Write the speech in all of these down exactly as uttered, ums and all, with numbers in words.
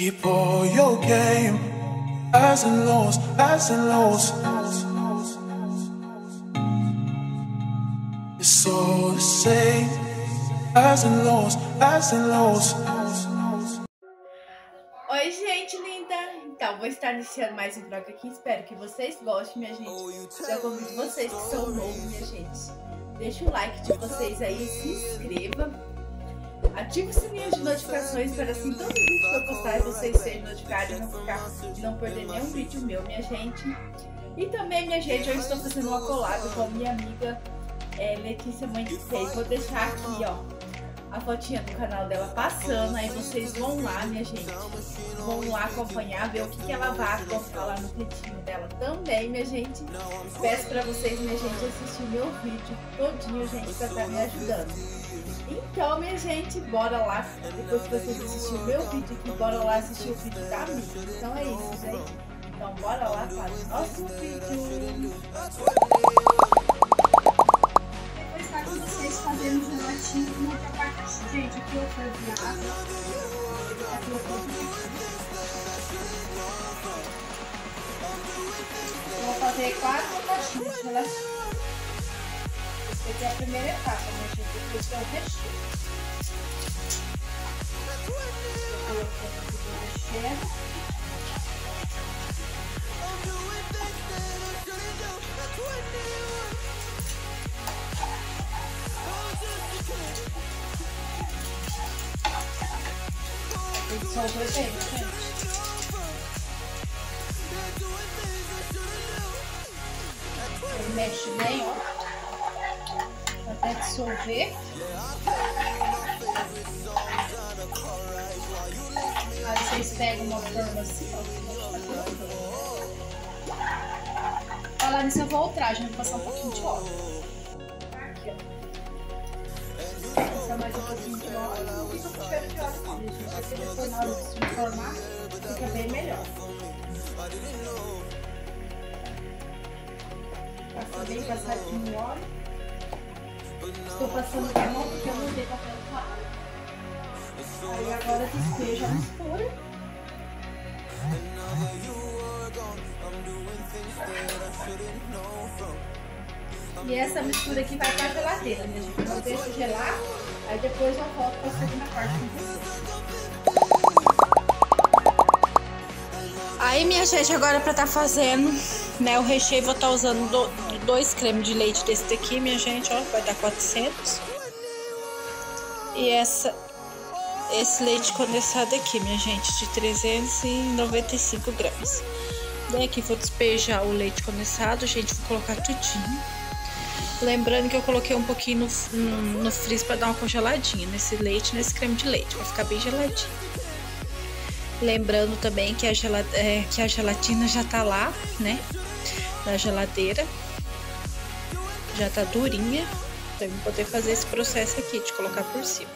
Keep all your game, highs and lows, highs and lows. It's all the same, highs and lows, highs and lows. Oi, gente linda! Então, vou estar iniciando mais um vlog aqui. Espero que vocês gostem, minha gente. Já convido vocês que são novos, minha gente. Deixa o like de vocês aí, se inscreva. Ative o sininho de notificações para assim todo vídeo que eu postar vocês sejam notificados e não ficar, não perder nenhum vídeo meu, minha gente. E também, minha gente, eu estou fazendo uma collab com a minha amiga é, Letícia Mãe de Seis. Vou deixar aqui, ó, a fotinha do canal dela passando, aí vocês vão lá, minha gente, vão lá acompanhar, ver o que, que ela vai colocar lá no textinho dela também, minha gente. Peço pra vocês, minha gente, assistir meu vídeo todinho, gente, pra estar me ajudando. Então, minha gente, bora lá, depois que vocês assistirem o meu vídeo aqui, bora lá assistir o vídeo da amiga. Então é isso, gente. Então, bora lá para o nosso vídeo. Depois vai com vocês fazendo gelatina com outra parte. Gente, aqui eu fazia água. Aqui eu fazia. Eu vou fazer quatro caixinhas de gelatina. Essa aqui é a primeira etapa, minha gente. Depois é o recheio. Eu coloquei aqui o recheio. Tem que soltar bem, gente. Ele mexe bem, ó. Até dissolver. Aí vocês pegam uma forma assim, ó. Falar nisso, eu vou ultrar, já vou passar um pouquinho de óleo. Aqui, ó. Passar mais um pouquinho de óleo. Não fica com cheiro de óleo, não, gente. Isso aqui depois, na hora de se formar, fica bem melhor. Passa bem passadinho o óleo. Estou passando com a mão porque eu não dei papel claro. Aí agora despeja a mistura. E essa mistura aqui vai para a geladeira, minha gente. Eu deixo gelar, aí depois eu volto para a segunda parte com vocês. Aí, minha gente, agora para estar tá fazendo, né, o recheio, vou estar tá usando do, dois cremes de leite desse daqui, minha gente, ó, vai dar quatrocentos. E essa, esse leite condensado aqui, minha gente, de trezentos e noventa e cinco gramas. Daí aqui vou despejar o leite condensado, gente, vou colocar tudinho. Lembrando que eu coloquei um pouquinho no, no, no freezer para dar uma congeladinha nesse leite, nesse creme de leite, vai ficar bem geladinho. Lembrando também que a, gelad é, que a gelatina já tá lá, né, na geladeira. Já tá durinha, então eu vou poder fazer esse processo aqui, de colocar por cima.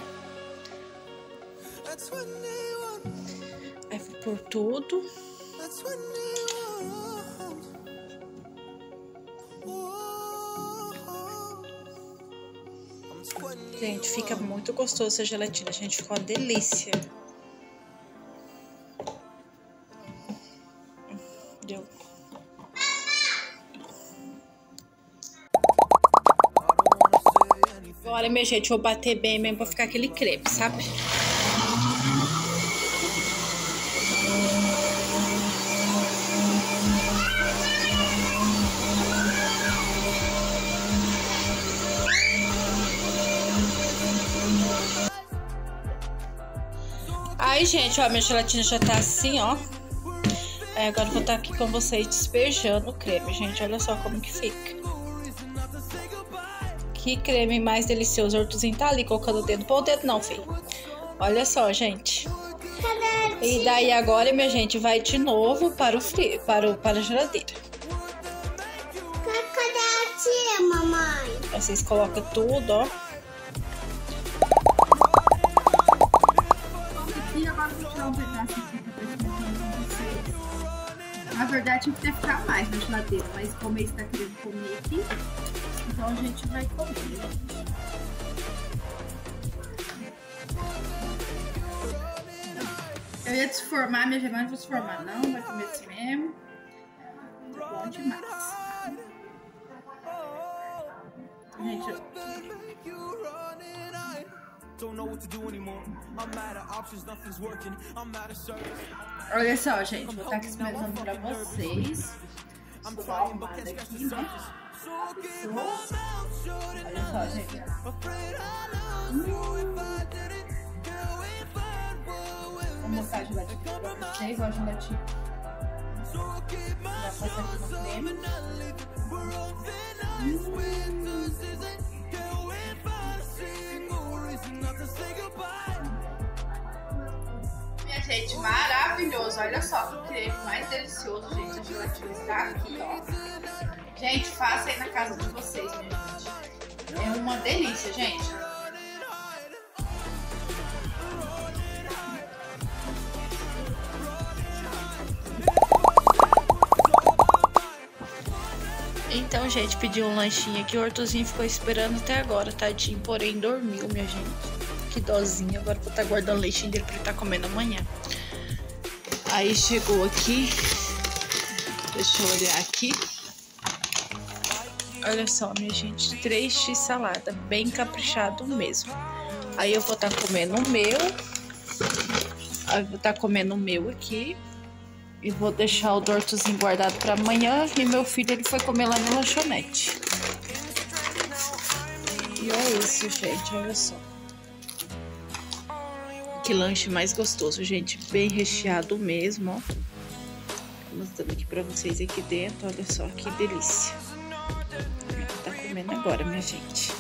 Aí vou por tudo. Gente, fica muito gostoso essa gelatina, gente, ficou uma delícia. Deu. Agora, minha gente, vou bater bem mesmo pra ficar aquele creme, sabe? Aí, gente, ó, minha gelatina já tá assim, ó. Aí agora eu vou estar aqui com vocês despejando o creme, gente. Olha só como que fica. Que creme mais delicioso. O Hortozinho tá ali colocando o dedo. Pô, o dedo não, filho. Olha só, gente. E daí agora, minha gente, vai de novo para o frio, para, o, para a geladeira. Cadê a tia, mamãe? Vocês colocam tudo, ó. E agora eu vou tirar um pedaço aqui pra vocês. Na verdade, tinha que ficar mais na geladeira, mas como ele está querendo comer aqui, então a gente vai comer. Eu Eu ia desformar, minha gemada não vou desformar, não. Vai comer assim mesmo. Tá bom demais. Gente, eu... olha só, gente, vou estar aqui experimentando pra vocês. Estou dar uma arrumada aqui, né? Olha só, gente. Hum. Vou mostrar a gelatina pra vocês. Ó, a gelatina. Já passa aqui no creme. Hum. Minha gente, maravilhoso. Olha só que creme mais delicioso, gente. A gelatina está aqui, ó. Gente, faça aí na casa de vocês, minha gente. É uma delícia, gente. Então, gente, pedi um lanchinho aqui. O Hortozinho ficou esperando até agora, tadinho. Porém, dormiu, minha gente. Que dozinha. Agora vou estar guardando o lanchinho dele pra ele estar comendo amanhã. Aí chegou aqui. Deixa eu olhar aqui. Olha só, minha gente. três x salada. Bem caprichado mesmo. Aí eu vou estar comendo o meu. Aí eu vou estar comendo o meu aqui. E vou deixar o Hortozinho guardado para amanhã. E meu filho, ele foi comer lá na lanchonete. E é isso, gente. Olha só. Que lanche mais gostoso, gente. Bem recheado mesmo, ó. Tô mostrando aqui para vocês aqui dentro. Olha só que delícia. Tá comendo agora, minha gente.